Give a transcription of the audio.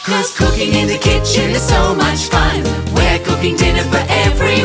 'Cause cooking in the kitchen is so much fun. We're cooking dinner for everyone.